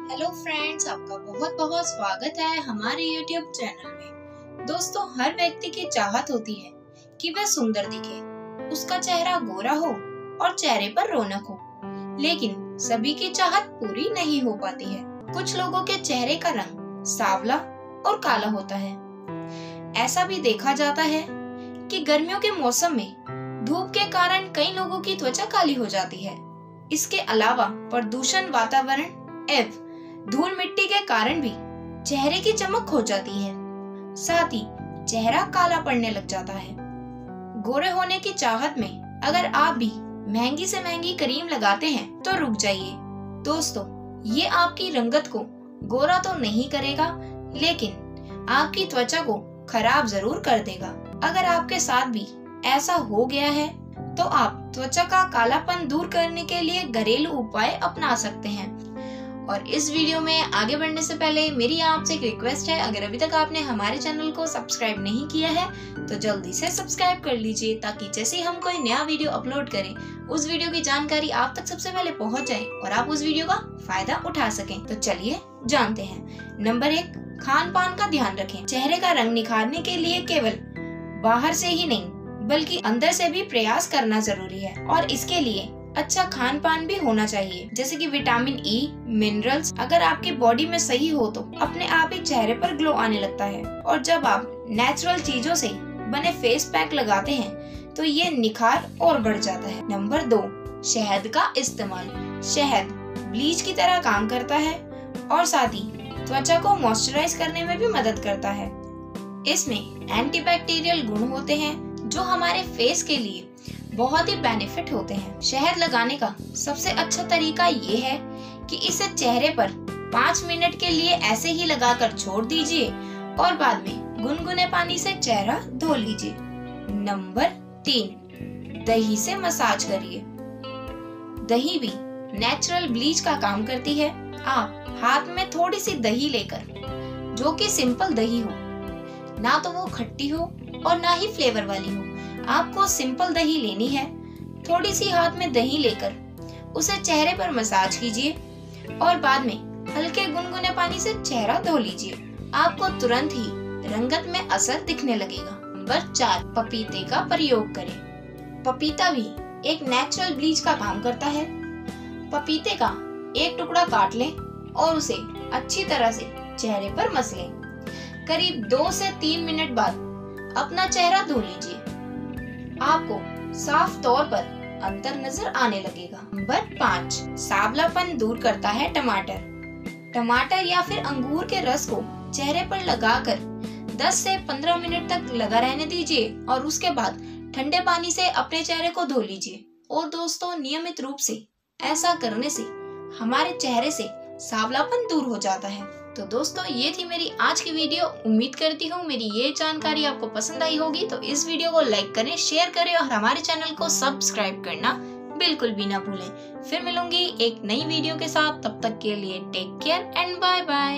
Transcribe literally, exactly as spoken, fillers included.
Hello friends, आपका बहुत बहुत स्वागत है हमारे यूट्यूब चैनल में। दोस्तों, हर व्यक्ति की चाहत होती है कि वह सुंदर दिखे, उसका चेहरा गोरा हो और चेहरे पर रौनक हो, लेकिन सभी की चाहत पूरी नहीं हो पाती है। कुछ लोगों के चेहरे का रंग सांवला और काला होता है। ऐसा भी देखा जाता है कि गर्मियों के मौसम में धूप के कारण कई लोगों की त्वचा काली हो जाती है। इसके अलावा प्रदूषण, वातावरण एवं धूल मिट्टी के कारण भी चेहरे की चमक खो जाती है, साथ ही चेहरा काला पड़ने लग जाता है। गोरे होने की चाहत में अगर आप भी महंगी से महंगी क्रीम लगाते हैं तो रुक जाइए। दोस्तों, ये आपकी रंगत को गोरा तो नहीं करेगा, लेकिन आपकी त्वचा को खराब जरूर कर देगा। अगर आपके साथ भी ऐसा हो गया है तो आप त्वचा का कालापन दूर करने के लिए घरेलू उपाय अपना सकते हैं। और इस वीडियो में आगे बढ़ने से पहले मेरी आपसे एक रिक्वेस्ट है, अगर अभी तक आपने हमारे चैनल को सब्सक्राइब नहीं किया है तो जल्दी से सब्सक्राइब कर लीजिए, ताकि जैसे ही हम कोई नया वीडियो अपलोड करें उस वीडियो की जानकारी आप तक सबसे पहले पहुंच जाए और आप उस वीडियो का फायदा उठा सकें। तो चलिए जानते हैं। नंबर एक, खान पान का ध्यान रखें। चेहरे का रंग निखारने के लिए केवल बाहर से ही नहीं बल्कि अंदर से भी प्रयास करना जरूरी है, और इसके लिए अच्छा खान पान भी होना चाहिए, जैसे कि विटामिन ई, मिनरल्स। अगर आपकी बॉडी में सही हो तो अपने आप ही चेहरे पर ग्लो आने लगता है, और जब आप नेचुरल चीजों से बने फेस पैक लगाते हैं तो ये निखार और बढ़ जाता है। नंबर दो, शहद का इस्तेमाल। शहद ब्लीच की तरह काम करता है और साथ ही त्वचा को मॉइस्चराइज करने में भी मदद करता है। इसमें एंटीबैक्टीरियल गुण होते हैं जो हमारे फेस के लिए बहुत ही बेनिफिट होते हैं। शहद लगाने का सबसे अच्छा तरीका ये है कि इसे चेहरे पर पाँच मिनट के लिए ऐसे ही लगाकर छोड़ दीजिए और बाद में गुनगुने पानी से चेहरा धो लीजिए। नंबर तीन, दही से मसाज करिए। दही भी नेचुरल ब्लीच का काम करती है। आप हाथ में थोड़ी सी दही लेकर, जो कि सिंपल दही हो, ना तो वो खट्टी हो और ना ही फ्लेवर वाली हो, आपको सिंपल दही लेनी है। थोड़ी सी हाथ में दही लेकर उसे चेहरे पर मसाज कीजिए और बाद में हल्के गुनगुने पानी से चेहरा धो लीजिए। आपको तुरंत ही रंगत में असर दिखने लगेगा। नंबर चार, पपीते का प्रयोग करें। पपीता भी एक नेचुरल ब्लीच का काम करता है। पपीते का एक टुकड़ा काट लें और उसे अच्छी तरह से चेहरे पर मस लें। करीब दो से तीन मिनट बाद अपना चेहरा धो लीजिए। आपको साफ तौर पर अंतर नजर आने लगेगा। नंबर पाँच, सांवलापन दूर करता है टमाटर। टमाटर या फिर अंगूर के रस को चेहरे पर लगाकर दस से पंद्रह मिनट तक लगा रहने दीजिए और उसके बाद ठंडे पानी से अपने चेहरे को धो लीजिए। और दोस्तों, नियमित रूप से ऐसा करने से हमारे चेहरे से सांवलापन दूर हो जाता है। तो दोस्तों, ये थी मेरी आज की वीडियो। उम्मीद करती हूँ मेरी ये जानकारी आपको पसंद आई होगी। तो इस वीडियो को लाइक करें, शेयर करें और हमारे चैनल को सब्सक्राइब करना बिल्कुल भी ना भूलें। फिर मिलूंगी एक नई वीडियो के साथ। तब तक के लिए take care and bye bye.